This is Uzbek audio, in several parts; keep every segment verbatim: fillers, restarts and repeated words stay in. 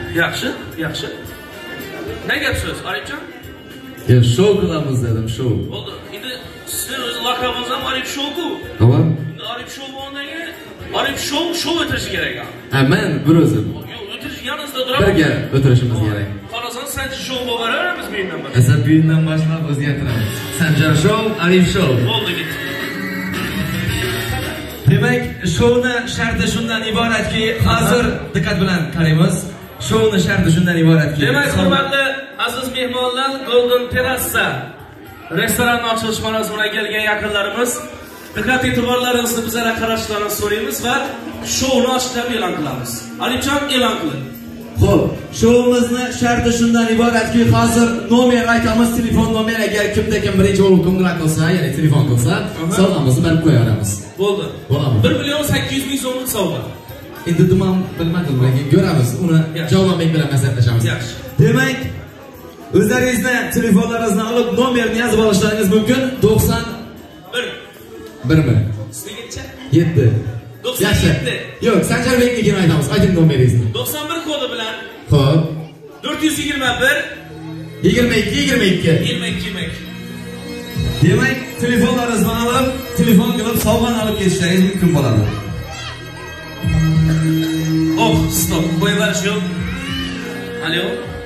Yaxshi, yaxshi. Ne gap so'z, Arifjon? Ya show qilamiz dedim, show. Bo'ldi. Endi siz o'z laqabingiz ham Arif Show-ku. Tamam. Endi Arif Show bo'lgandan keyin Arif Show show o'tirishi kerak. Ha, men bir o'zim. Yo'q, o'tirish yaningizda turamiz. Birga o'tirishimiz kerak. Qarasan, Sanjar Show bo'lib beramiz bu yerdan boshlab. Esa bu yerdan boshlab o'zgartiramiz. Sanjar Show, Arif Show. Bo'ldi, ketdi. Demak, showni sharti shundan iboratki, hozir diqqat bilan qaraymiz. Showni sharti shundan iboratki. Demak, hurmatli aziz mehmonlar, Golden Terrassa restoran ochilish marosimiga kelgan yaqinlarimiz, diqqat e'tiborlaringizni bizlarga qarashlarini so'raymiz va showni ochib e'lon qilamiz. Alifjon, e'lon qiling. Xo'p, showimizni sharti shundan iboratki, hozir nomer aytamiz, telefon nomeri agar kimda kim birinchi bo'lib qo'ng'iroq qilsa, ya'ni telefon qilsa, sovg'amizni berib qo'yamiz. Bo'ldi. Bo'ladimi? bir million sakkiz yuz ming so'mlik sovg'a. Endi dumam bilmadim, lekin ko'ramiz. Uni javob bilan maslahatlashamiz. Yaxshi. Demak, o'zlaringizni telefonlaringizni olib nomerni yozib olishlaringiz mumkin. to'qson bir birmi? Sizgacha? yetti. to'qson yetti. Yo'q, Sanjarbeknikini aytamiz. Ayting nomeringizni. to'qson bir kodi bilan. Xo'p. to'rt yuz yigirma bir yigirma ikki yigirma ikki. yigirma ikki yigirma ikki. Demak, telefonlaringizni olib, telefon qilib sovg'ani olib ketishlaringiz mumkin bo'ladi. Oh, stop. Qo'yverish yo'q. Alo.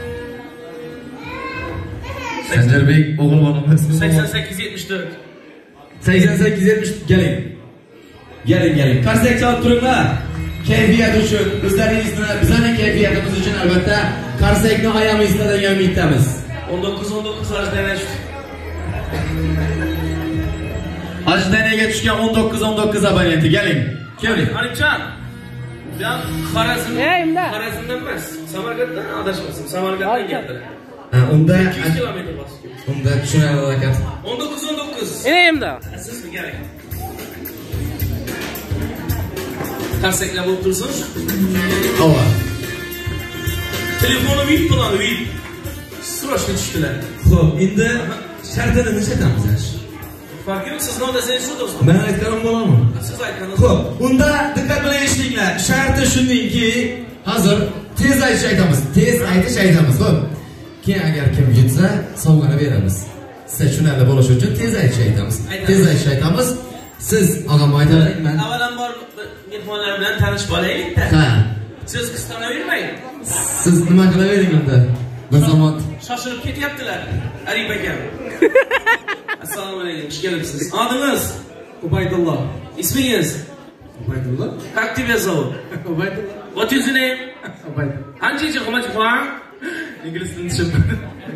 Sanjarbek o'g'il bolamiz. sakson sakkiz yetmish to'rt. sakson sakkiz yetmish keling. Keling, keling. Qarsak chalib turinglar. Kayfiyat uchun, o'zlaringizni, bizning kayfiyatimiz uchun albatta qarsakni oyamizda degan umiddamiz. o'n to'qqiz o'n to'qqiz ajdanaga tushdi. Ajdanaga tushgan o'n to'qqiz o'n to'qqiz abonenti, keling. Keling. Arifjon. Ben Xorazm. Xorazmdan emas. Samarqanddan adashmasam, Samarqanddan keldim. Ha, unda ikki yuz kilometr bosib. Unda tushunadi ekan. o'n to'qqiz o'n to'qqiz. Enayimda. Sizmi kerak? Qarsaklar bo'lib tursin. Ava. Telefonim vip bilan vip. Srochni tushdilar. Xo'p, endi shartini nechaytamiz? Fark yo'q, siz nodasangiz shu do'stlar. Men aytganim bo'ladimi? Siz aytganingiz. Xo'p, unda diqqat bilan eshitinglar. Sharti shundaki, hozir tez aytish aytamiz. Tez aytish aytamiz, xo'p. Keyin agar kim yutsa, sovg'ani beramiz. Siz tushunarli bo'lishi uchun tez aytish aytamiz. Tez aytish aytamiz. Siz og'am aytaylik, men avvalambor mehmonlar bilan tanishib olaylik-da. Ha. Siz qistanavermang. Siz nima qilavering unda? Bir zamon shoshilib ketyaptilar. Arif akam. Assalomu alaykum, xush kelibsiz. Adingiz? Ubaydulloh. Ismingiz? Ubaydulloh? Как тебя зовут? Ubaydulloh. What is your name? Ubaydulloh. Qancha xizmat qilaman? Ingliz tilini tushunmadim.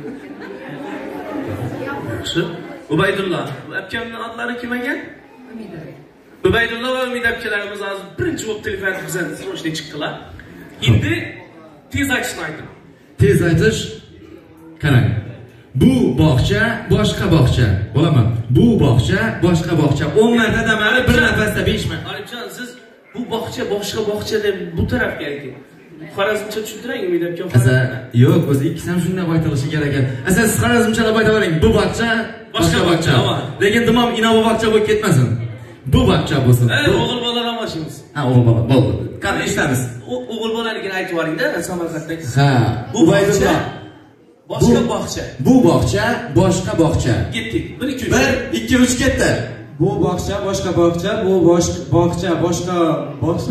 Shu Ubaydulloh. Akamning otlari kim ekan? Umida. Ubaydulloh va Umida akalarimiz hozir birinchi bo'lib telefon bizdan srochni chiqdilar. Endi tez aytishni ayting. Tez aytish. Qarang. Bu bog'cha boshqa bog'cha. Bo'laman. Bu bog'cha boshqa bog'cha. o'n marta damali bir nafasda besh marta. Arifjon, siz bu bog'cha boshqa bog'cha deb bu tarafga ayting. Xorazmcha tushuntiring, Umid aka. Asa, yo'q, o'zi ikkisi ham shunday aytilishi kerak ekan. Asa, siz xorazmchalab aytavering. Bu bog'cha boshqa bog'cha. Lekin dimom inovi bog'cha bo'lib ketmasin. Bu bog'cha bo'lsin. Ey, o'g'il bolar olmoqchimiz. Ha, o'g'il bola. Bo'ldi. Qani eshitamiz. O'g'il bolarligini aytib yuboring-da, Samarqandda. Ha, bu bog'cha boshqa bog'cha. Bu bog'cha boshqa bog'cha. Ketdik. bir ikki uch. bir ikki uch ketdi. Bu bog'cha boshqa bog'cha, bu boshqa bog'cha boshqa bog'cha.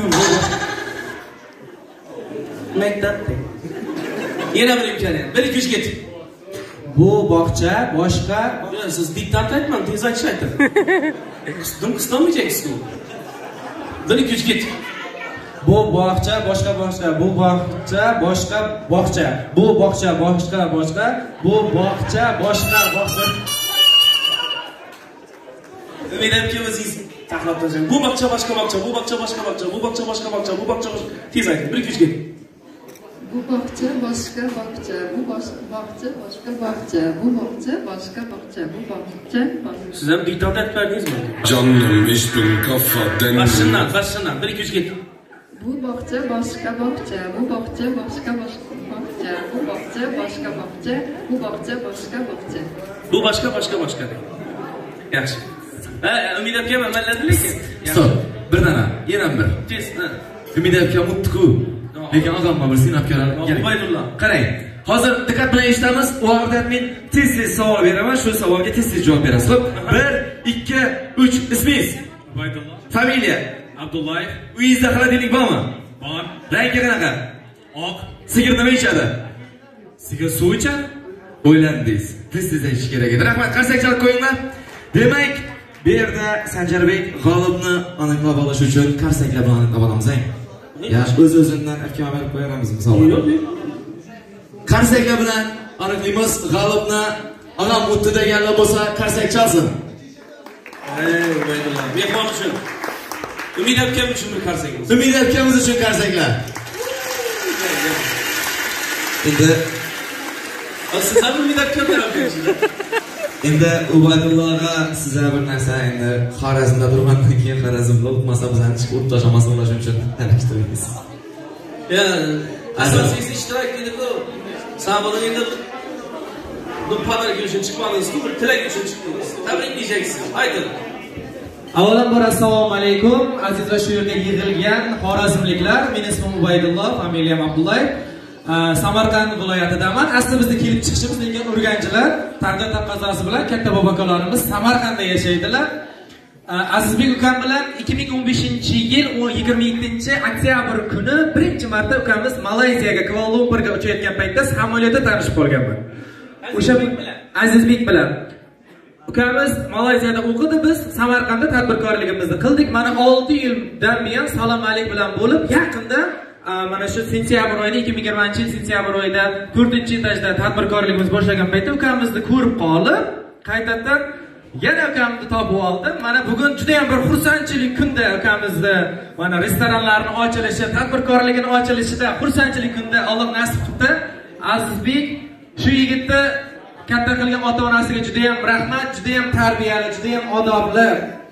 Maktabda. Yana bir imkoniyat. bir ikki uch ketdik. Bu bog'cha boshqa, siz diktat aytmang, tez aytish ayting. Qisdim qistonmaysiz-ku. bir ikki uch ketdik. Bu bog'cha boshqa bog'cha, bu bog'cha boshqa bog'cha, bu bog'cha boshqa boshqa, bu bog'cha boshqa bog'cha. Umid aka o'zingiz tahlil qilasiz. Bu bog'cha boshqa bog'cha, bu bog'cha boshqa bog'cha, bu bog'cha boshqa bog'cha, bu bog'cha boshqa. Tez ayting. bir ikki uch ketdik. Bu bog'cha boshqa bog'cha, bu boshqa bog'cha boshqa bog'cha, bu bog'cha boshqa bog'cha, bu bog'cha boshqa. Siz ham diktat aytib berdingizmi? Canım ich bin kafadan. Başından, başından. bir iki üç ketdik. Bu bog'cha boshqa bog'cha, bu bog'cha boshqa boshqa bog'cha, bu bog'cha boshqa bog'cha, bu bog'cha boshqa bog'cha. Bu boshqa boshqa boshqa deng. Yaxshi. Ha, Umid aka malladi lekin. Stop. Bir dana, yana bir. Tez, ha. Umid aka mutku. Lekin og'amma bir sinab ko'ralik. Ubaydullah. Qarang. Hozir diqqat bilan eshitamiz. U vaqtda men tez-tez savol beraman. Shu savolga tez-tez javob berasiz. Xo'p, bir, ikki, uch. Ismingiz? Ubaydullah. Familiya? Abdullayev. Uyingizda xolodilnik bormi? Bor. Rangi qanaqa? Oq. Sigir nima ichadi? Sigir suv ichadi. O'ylandingiz. Tez-tez aytish kerak edi. Rahmat, qarsak chalib qo'yinglar. Demak, bu yerda Sanjarbek g'olibni aniqlab olish uchun qarsaklar bilan aniqlab olamiz. Yaxshi, o'z-o'zimdan erkama berib qo'yamiz misol. Yo'q, yo'q. Qarsaklar bilan aniqlaymiz. G'olibni og'am o'tdi deganlar bo'lsa, qarsak chalsin. Ey, Ubaydullah. Mehmon uchun. Umid akam uchun bir qarsakimiz. Umid akamiz uchun qarsaklar. Endi siz ham Umid akam beramiz. Endi Ubaydullohga sizlar bir narsa endi Xorazmda turgandan keyin Xorazmda o'tmasa bizani chiqib o'tib tashlamasdan ular uchun tanishtiramiz. Ya, asosiysi ishtirok edib-ku. Sababi endi bu padarga uchun chiqmadingiz-ku, bir tilak uchun chiqdingiz. Tabrikleyeceksiniz. Ayting. Avvalambor assalomu alaykum aziz va shu yerga yig'ilgan xorazmliklar. Mening ismim Ubaydulloh, familiyam Abdullayev. Samarqand viloyatidaman. Asli bizning kelib chiqishimiz lekin urganchilar taqdir taqozosi bilan katta bobokalarimiz Samarqandda yashaydilar. Azizbek ukam bilan ikki ming o'n beshinchi yil yigirma yettinchi oktyabr kuni birinchi marta ukamiz Malayziyaga Kuala Lumpurga uchayotgan paytda samolyotda tanishib qolganman. O'sha Azizbek bilan ukamiz Malayziyada o'qidi, biz Samarqandda tadbirkorligimizni qildik. Mana olti yildan buyon salom alik bilan bo'lib, yaqinda mana shu sentyabr oyida ikki ming yigirmanchi yil sentyabr oyida to'rtinchi etajda tadbirkorligimiz boshlagan paytda ukamizni ko'rib qolib, qaytadan yana ukamni topib oldim. Mana bugun juda ham bir xursandchilik kunda ukamizni mana restoranlarni ochilishi, tadbirkorligini ochilishida xursandchilik kunda Alloh nasib qildi. Azizbek shu yigitni katta qilgan ota-onasiga juda ham rahmat, juda ham tarbiyali, juda ham odobli,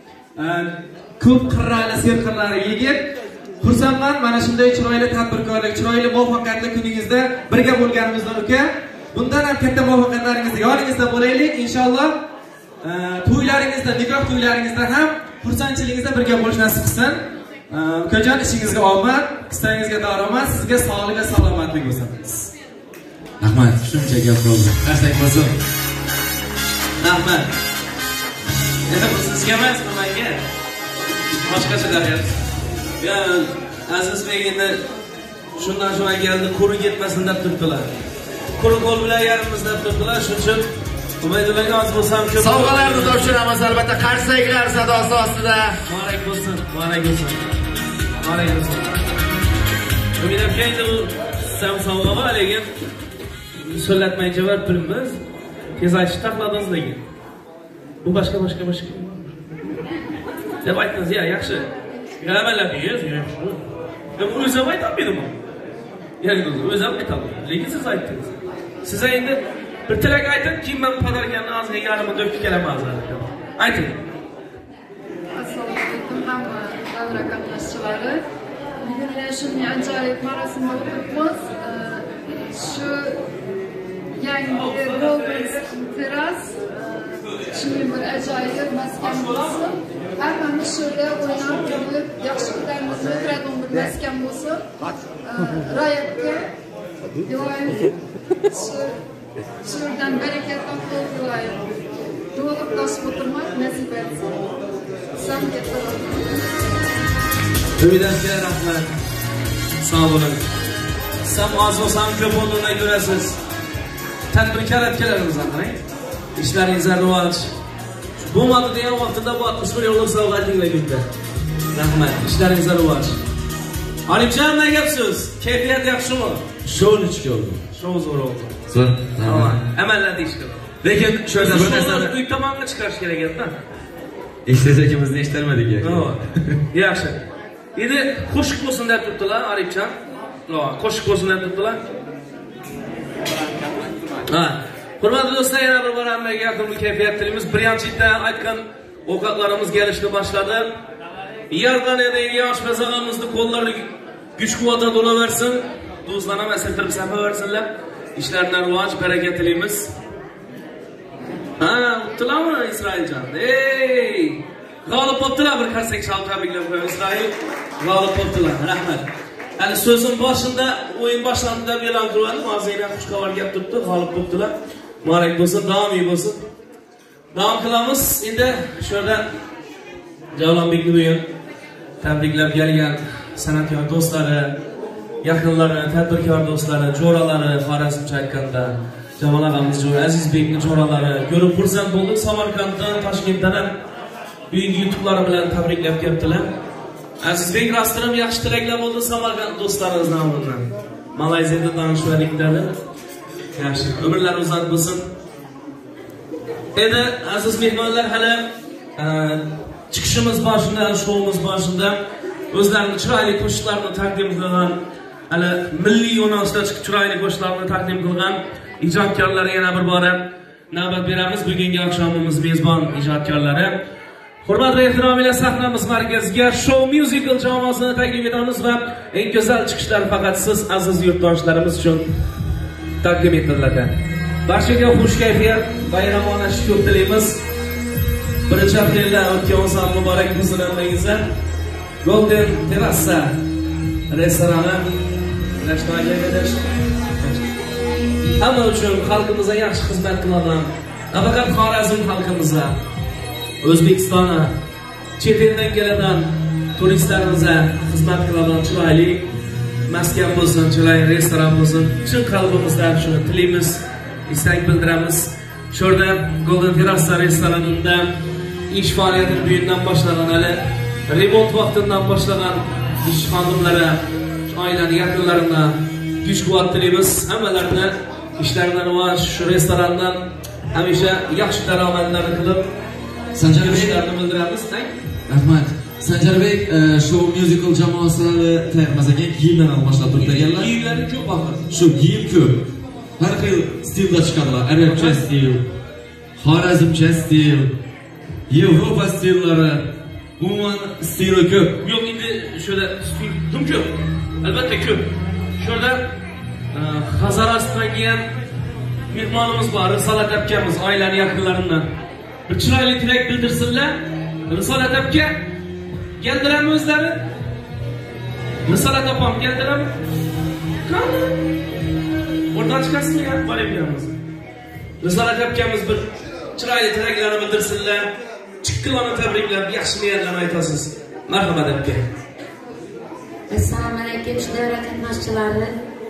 ko'p qirrali, serqirrali yigit. Xursandman mana shunday chiroyli tadbirkorlik, chiroyli muvaffaqiyatli kuningizda birga bo'lganimizdan uka. Bundan ham katta muvaffaqiyatlaringizda yoningizda bo'laylik inshaalloh. To'ylaringizda, nikoh to'ylaringizda ham xursandchiligingizda birga bo'lish nasib qilsin. Ukajon, ishingizga omad, qissangizga daromad, sizga sog'lik va salomatlik bo'lsin. Rahmat, shuncha gap bo'ldi. Qarsak bo'lsin. Rahmat. Endi bu sizga emas, menga. Boshqacha daryapsiz. Ya, Azizbek endi shundan shunga keldi, quruq yetmasin deb turibdilar. Quruq qo'l bilan yarimiz deb turibdilar, shuning uchun Ubaydullohga oz bo'lsam ko'p sovg'alarni topshiramiz albatta qarsaklar sadosi ostida. Muborak bo'lsin, muborak bo'lsin. Muborak bo'lsin. Umid aka endi bu sam sovg'a bor, lekin so'llatmaycha berib turibmiz. Tez aytib taqladingiz lekin. Bu boshqa boshqa boshqa. Deb aytdingiz, ya, yaxshi. G'alabaladingiz, yaxshi. Deb o'zim aytolmadim. Ya'ni o'zim aytaman, lekin siz aytdingiz. Siz endi bir tilak ayting, keyin men padarganni og'ziga yarimi deb kelaman hozir. Ayting. Assalomu alaykum hamma davra qatnashchilari. Bugun yana shunday ajoyib marosim o'tibmiz. Shu yangi Golden Terras shunday bir ajoyib maskan bo'lsin. Hammamiz shuda o'ynab kulib, yaxshi kunlarimizni o'tkazadigan bir maskan bo'lsin. Royatga duoyim shu yerdan barakat topib duoyim. Duoga to'sib o'tirmak nasib etsin. Sam katta Umid aka, rahmat. Sog' bo'ling. Sam oz bo'lsam ko'p bo'lgandan ko'rasiz. Tadbirkor akalarimizni qarang. Ishlaringizga rivoj. Bo'lmadi degan vaqtida bu oltmish bir yillik sovg'a tinglaguncha. Rahmat, ishlaringizga rivoj. Olimjon, nima gapsiz? Kayfiyat yaxshimi? Show ichki oldi. Show zo'r oldi. Zo'r. Amalladi ishga. Lekin shu yerda bir narsani uy tomonga chiqarish kerak edi-da. Eshitishimizni eshitmadik aka. Yaxshi. Endi qo'shiq bo'lsin deb turibdilar, Arifjon. Ha, qo'shiq bo'lsin deb turibdilar. Ha. Hurmatli do'stlar, yana bir bor hammaga yoqimli kayfiyat tilaymiz. Birinchi yildan aytgan ovqatlarimiz kelishni boshladi. Iordaniyadagi yosh mazalamizni qo'llari kuch-quvvatda to'laversin. Do'stlar ham asirtirib safaversinlar. Ishlardan rivoj, baraka tilaymiz. Ha, utilami Isroiljon? Ey! G'olib bo'ldilar, bir qarsak chal tabriklab qo'yamiz. Isroil g'olib bo'ldilar. Rahmat. Hali so'zim boshida, o'yin boshlanganida e'lon qilgandim. Hozirda xushxabar gap turibdi, g'olib bo'ldilar. Muborak bo'lsin, davomiy bo'lsin. Davom qilamiz. Endi shu yerda Javlonbekni bugun tabriklab kelgan san'atkor do'stlari, yaqinlari, tadbirkor do'stlari, jo'ralari, Xorazmcha aytganda Jamol og'amiz, Azizbekning jo'ralari ko'rib xursand bo'ldik. Samarqanddan, Toshkentdan ham bugungi yutuqlari bilan tabriklab kelibdilar. Azizbek rostlanib yaxshi tilaklar bo'ldi Samarqand do'stlarimiz nomidan. Malayziyada tanishganlikdagi yaxshi umrlar uzun bo'lsin. Endi aziz mehmonlar, hali chiqishimiz boshida, showimiz boshida o'zlarining chiroyli qo'shiqlarini taqdim qilgan, hali milliy yo'nalishda chiqib chiroyli qo'shiqlarni taqdim qilgan ijodkorlarga yana bir bora navbat beramiz. Bugungi oqshomimiz mezbon ijodkorlari. Hurmat va ehtirom bilan sahnamiz markaziga Show Musical jamoasini taklif etamiz va eng go'zal chiqishlar faqat siz aziz yurtdoshlarimiz uchun taqdim etiladi. Barchaga xush kayfiyat, bayramona shukur tilaymiz. birinchi aprelda o'tgan o'zan muborak bo'lsin hammangizga. Golden Terrassa restorani rashtoyagadash hamma uchun xalqimizga yaxshi xizmat qiladi. Nafaqat Xorazm xalqimizga, O'zbekistona, chet eldan keladigan turistlarimizga xizmat qiladigan chiroyli maskan bo'lsin, chiroyli restoran bo'lsin. Chin qalbimizdan shuni tilaymiz, istak bildiramiz. Shu yerda Golden Terrassa restoranida ish faoliyatini bugundan boshlagan, hali remont vaqtidan boshlagan ish xodimlari, oilaning yaqinlarini kuch-quvvat tilaymiz. Hammalarini ishlaridan va shu restorandan hamisha yaxshi daromadlarni qilib Sanjarbeklarni bildiramiz. Rahmat. Sanjarbek Show Musical jamoasini tayyorlagan kiyimlarni boshlab turganlar. Kiyimlari ko'p axir. Shu kiyim ko'p. Har xil stilda chiqadilar. Arabcha stil, Xorazmcha stil, Yevropa stillari, umuman stili ko'p. Yo'q, endi shunda stil dim ko'p. Albatta ko'p. Shunda Hazarasdan kelgan mehmonimiz bor, Risolat akamiz, oilaning yaqinlaridan. Bir chiroyli tilak bildirsinlar. Risolat aka keldilarmi o'zlari? Risolat opam keldilarmi? Qani? O'rdan chiqasizmi gap qo'yamiz. Risolat akamiz bir chiroyli tilaklarni bildirsinlar. Chiqqilani tabriklab, yaxshi niyatlarni aytasiz. Marhamat aka. Assalomu alaykum davra qatnashchilari.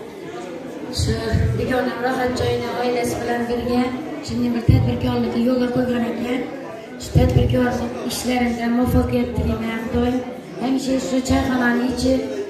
Shu begona rohat joyini oilasi bilan birga shunday bir tadbirkorlikni yo'lga qo'ygan ekan. Shu tadbirkorlik ishlarida muvaffaqiyat tilayman. Xudoyim hamisha shu chayxonani ichib